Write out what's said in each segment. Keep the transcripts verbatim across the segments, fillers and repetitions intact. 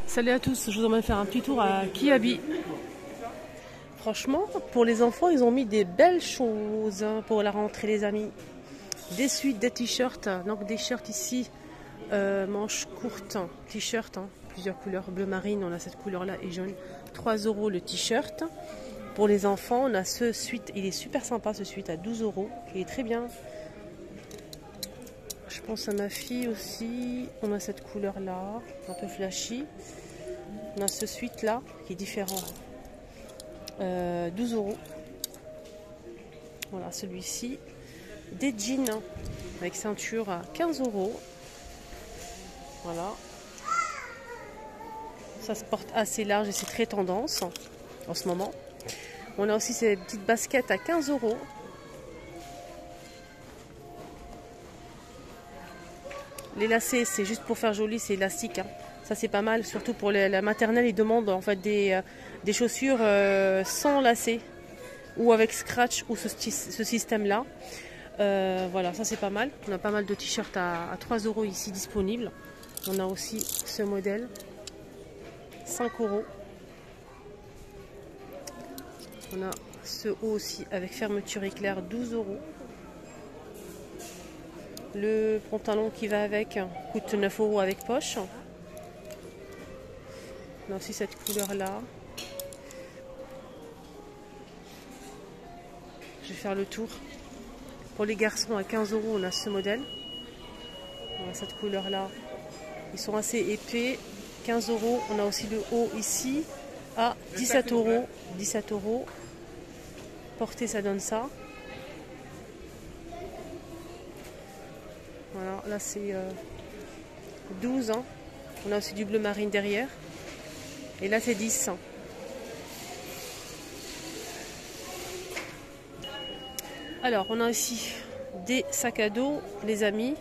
Salut à tous, je vous emmène faire un petit tour à Kiabi. Franchement, pour les enfants, ils ont mis des belles choses hein, pour la rentrée, les amis. Des suites, des t-shirts, donc des shirts ici, euh, manches courtes, t-shirt, hein, plusieurs couleurs, bleu marine, on a cette couleur-là et jaune. trois euros le t-shirt. Pour les enfants, on a ce suite, il est super sympa ce suite à douze euros, il est très bien. Je pense à ma fille aussi, on a cette couleur-là, un peu flashy. On a ce suite-là qui est différent, euh, douze euros. Voilà, celui-ci. Des jeans avec ceinture à quinze euros. Voilà. Ça se porte assez large et c'est très tendance en ce moment. On a aussi ces petites baskets à quinze euros. Les lacets, c'est juste pour faire joli, c'est élastique. Hein. Ça, c'est pas mal, surtout pour les, la maternelle. Ils demandent en fait des, euh, des chaussures euh, sans lacets ou avec scratch ou ce, ce système-là. Euh, voilà, ça c'est pas mal. On a pas mal de t-shirts à, à trois euros ici disponibles. On a aussi ce modèle, cinq euros. On a ce haut aussi avec fermeture éclair, douze euros. Le pantalon qui va avec coûte neuf euros avec poche. On a aussi cette couleur là. Je vais faire le tour. Pour les garçons à quinze euros, on a ce modèle. On a cette couleur là. Ils sont assez épais. quinze euros. On a aussi le haut ici à dix-sept euros. dix-sept euros. Porté, ça donne ça. Voilà, là c'est euh, douze. Hein. On a aussi du bleu marine derrière. Et là c'est dix. Alors on a aussi des sacs à dos, les amis.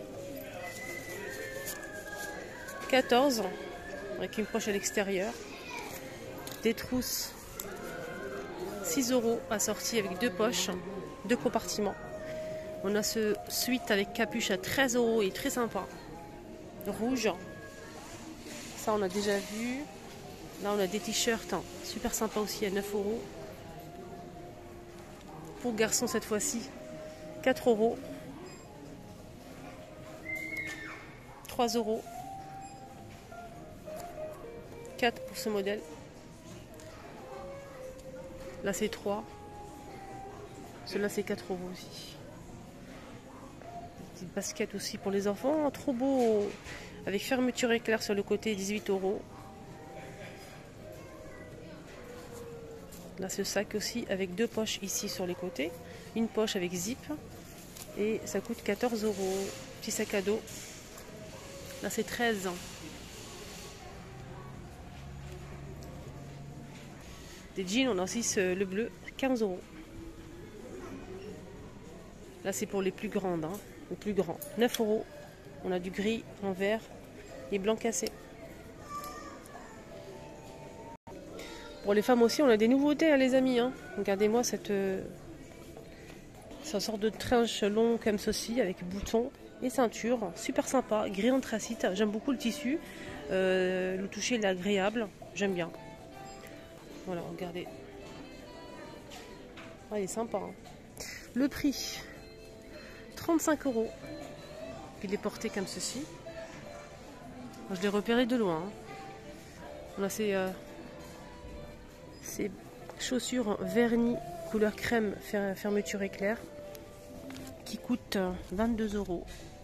quatorze avec une poche à l'extérieur. Des trousses six euros assorties avec deux poches, deux compartiments. On a ce suite avec capuche à treize euros et très sympa. Rouge. Ça on a déjà vu. Là on a des t-shirts hein, super sympa aussi à neuf euros. Pour garçons cette fois-ci, quatre euros. trois euros. quatre pour ce modèle. Là c'est trois. Celui-là c'est quatre euros aussi. Petite basket aussi pour les enfants. Trop beau. Avec fermeture éclair sur le côté, dix-huit euros. Là ce sac aussi avec deux poches ici sur les côtés. Une poche avec zip. Et ça coûte quatorze euros. Petit sac à dos. Là c'est treize. Des jeans, on a aussi ce, le bleu, quinze euros. Là c'est pour les plus grandes, hein, les plus grands. neuf euros. On a du gris en vert et blanc cassé. Pour les femmes aussi, on a des nouveautés, hein, les amis. Hein. Regardez-moi cette, euh, cette sorte de trench long comme ceci avec boutons et ceinture. Super sympa, gris anthracite. J'aime beaucoup le tissu. Euh, le toucher il est agréable. J'aime bien. Voilà, regardez. Ah, il est sympa. Hein. Le prix, trente-cinq euros. Il est porté comme ceci. Je l'ai repéré de loin. Hein. On a ces, euh, ces chaussures vernis couleur crème fermeture éclair qui coûtent vingt-deux euros.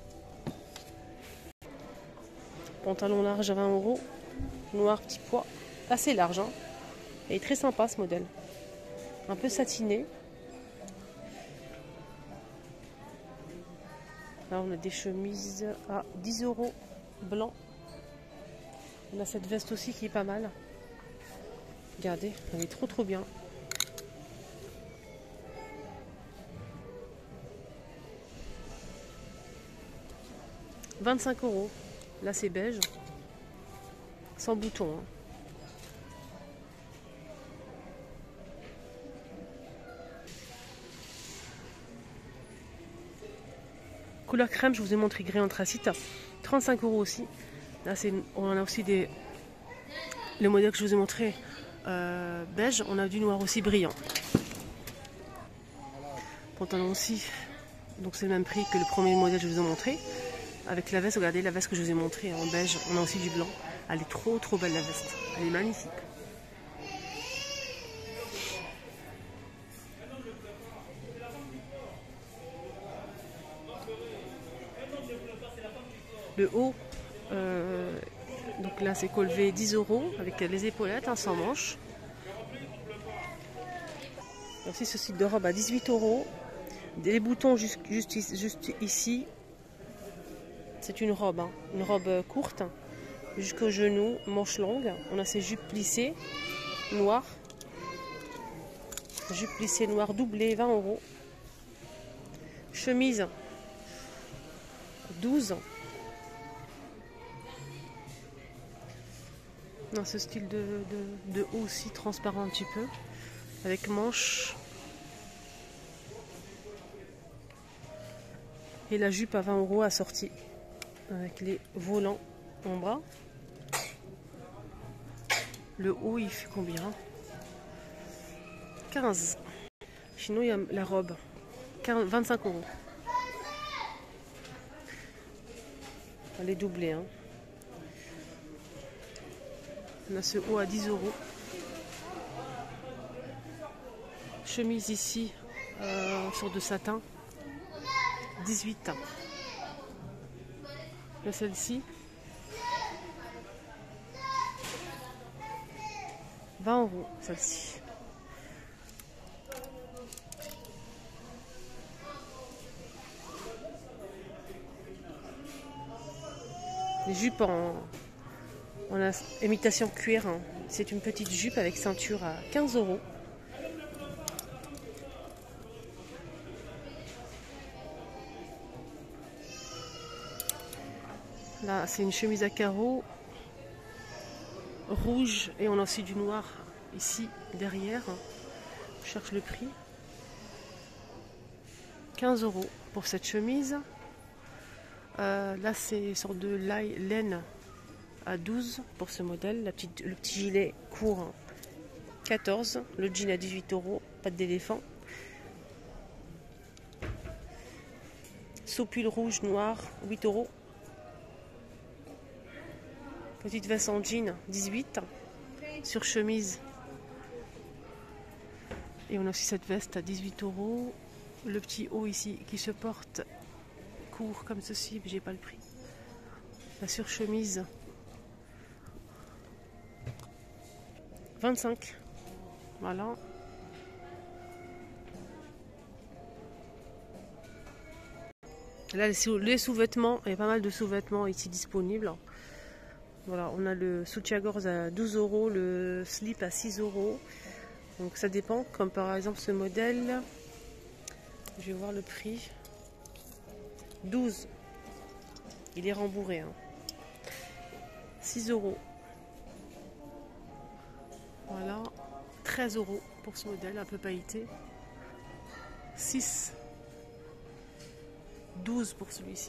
Pantalon large à vingt euros. Noir petit pois. Assez large. Hein. Il est très sympa ce modèle. Un peu satiné. Là on a des chemises à dix euros blanc. On a cette veste aussi qui est pas mal. Regardez, elle est trop trop bien. vingt-cinq euros. Là c'est beige. Sans bouton. Hein. Couleur crème, je vous ai montré gris anthracite. trente-cinq euros aussi. Là, c'est, on a aussi des le modèle que je vous ai montré euh, beige, on a du noir aussi brillant. Pantalon aussi, donc c'est le même prix que le premier modèle que je vous ai montré. Avec la veste, regardez la veste que je vous ai montrée en beige, on a aussi du blanc. Elle est trop trop belle la veste, elle est magnifique. Le haut, euh, donc là c'est colvé dix euros avec les épaulettes, hein, sans manches. Aussi ce style de robe à dix-huit euros. Les boutons juste, juste, juste ici. C'est une robe, hein, une robe courte, jusqu'au genou, manche longue. On a ces jupes plissées noires. Jupe plissée noire doublée, vingt euros. Chemise, douze. Dans ce style de, de, de haut aussi transparent un petit peu, avec manches. Et la jupe à vingt euros assortie, avec les volants en bas. Le haut, il fait combien? quinze. Sinon, il y a la robe, vingt-cinq euros. Elle est doublée, hein. On a ce haut à dix euros. Chemise ici, euh, sur de satin, dix-huit. Là, celle-ci, vingt euros, celle-ci. Les jupes en, en imitation cuir, hein. C'est une petite jupe avec ceinture à quinze euros. Là, c'est une chemise à carreaux rouge et on a aussi du noir ici derrière. Je cherche le prix. quinze euros pour cette chemise. Euh, là, c'est une sorte de laine à douze pour ce modèle. La petite, le petit gilet court, quatorze. Le jean à dix-huit euros. Patte d'éléphant. Sopule rouge, noir, huit euros. Petite veste en jean, dix-huit. Sur chemise. Et on a aussi cette veste à dix-huit euros. Le petit haut ici qui se porte court comme ceci, mais j'ai pas le prix. La surchemise, vingt-cinq. Voilà. Là, les sous-vêtements, il y a pas mal de sous-vêtements ici disponibles. Voilà, on a le soutien-gorge à douze euros, le slip à six euros. Donc ça dépend, comme par exemple ce modèle. Je vais voir le prix. douze. Il est rembourré. Hein. six euros. Voilà. treize euros pour ce modèle un peu pailleté. six. douze pour celui-ci.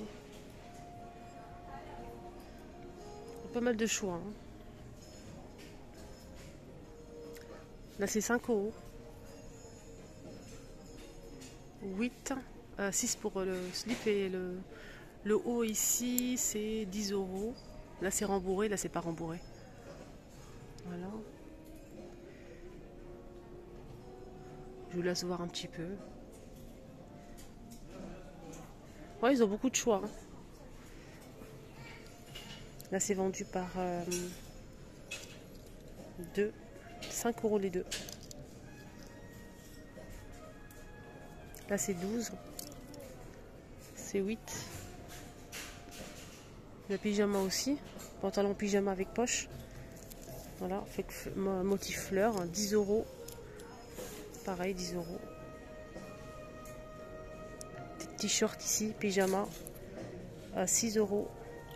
Pas mal de choix. Hein. Là, c'est cinq euros. huit. Euh, six pour le slip et le, le haut ici, c'est dix euros. Là, c'est rembourré. Là, c'est pas rembourré. Voilà. Je vous laisse voir un petit peu. Ouais, ils ont beaucoup de choix. Hein. Là, c'est vendu par euh, deux. cinq euros les deux. Là, c'est douze. C'est huit. Le pyjama aussi. Pantalon pyjama avec poche. Voilà, fait motif fleur. dix euros. Pareil, dix euros. T-shirt ici, pyjama. À six euros.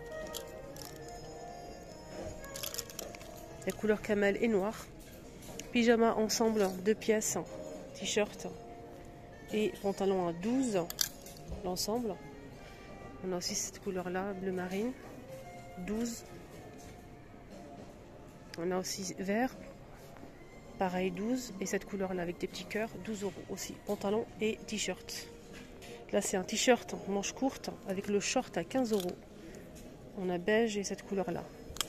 La couleur camel et noir. Pyjama ensemble, deux pièces. T-shirt. Et pantalon à douze. L'ensemble. On a aussi cette couleur là, bleu marine. douze. On a aussi vert. Pareil, douze. Et cette couleur-là avec des petits cœurs, douze euros aussi. Pantalon et t-shirt. Là, c'est un t-shirt manche courte avec le short à quinze euros. On a beige et cette couleur-là.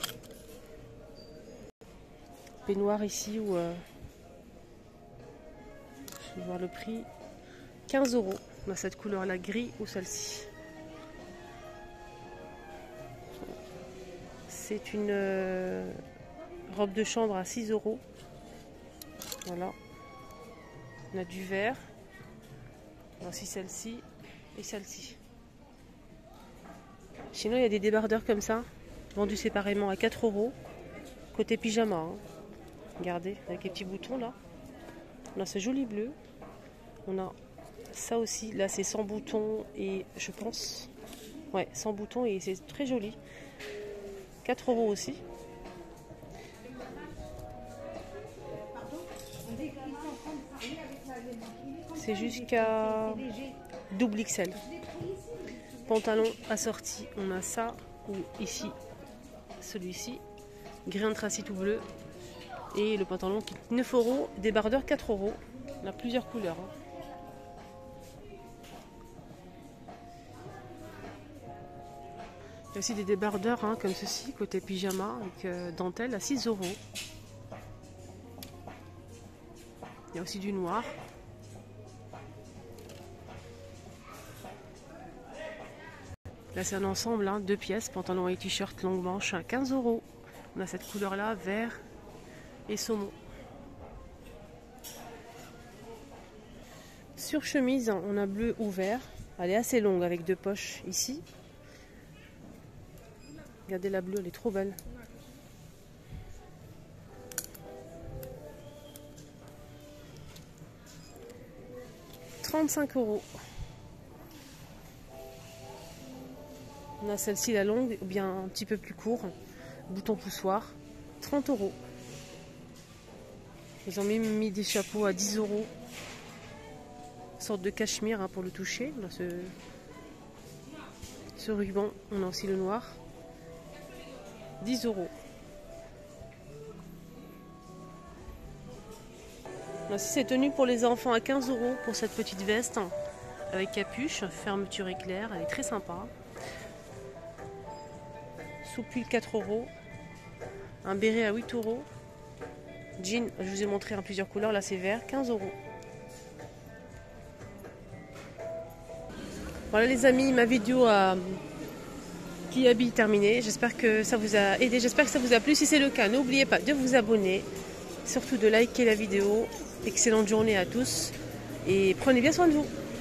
Peignoir ici où... Euh, je vais voir le prix. quinze euros. On a cette couleur-là gris ou celle-ci. C'est une euh, robe de chambre à six euros. Voilà. On a du vert. Voici celle-ci et celle-ci. Sinon, il y a des débardeurs comme ça, vendus séparément à quatre euros. Côté pyjama. Hein. Regardez, avec les petits boutons là. On a ce joli bleu. On a ça aussi. Là, c'est sans boutons et je pense. Ouais, sans boutons et c'est très joli. quatre euros aussi. C'est jusqu'à double X L. Pantalon assorti, on a ça, ou ici, celui-ci, gris anthracite ou bleu. Et le pantalon qui est neuf euros, débardeur quatre euros. On a plusieurs couleurs. Hein. Il y a aussi des débardeurs hein, comme ceci, côté pyjama, avec euh, dentelle à six euros. Il y a aussi du noir. Là, c'est un ensemble, hein, deux pièces, pantalon et t-shirt longue manche à quinze euros. On a cette couleur-là, vert et saumon. Sur chemise, on a bleu ou vert. Elle est assez longue avec deux poches ici. Regardez la bleue, elle est trop belle. trente-cinq euros. On a celle-ci, la longue, ou bien un petit peu plus court. Bouton poussoir. trente euros. Ils ont même mis des chapeaux à dix euros. Sorte de cachemire hein, pour le toucher. On a ce, ce ruban. On a aussi le noir. dix euros. Voici ces tenues pour les enfants à quinze euros pour cette petite veste avec capuche, fermeture éclair, elle est très sympa. Soupule quatre euros. Un béret à huit euros. Jean, je vous ai montré en plusieurs couleurs, là c'est vert, quinze euros. Voilà les amis, ma vidéo à Kiabi terminée. J'espère que ça vous a aidé, j'espère que ça vous a plu. Si c'est le cas, n'oubliez pas de vous abonner, surtout de liker la vidéo. Excellente journée à tous et prenez bien soin de vous.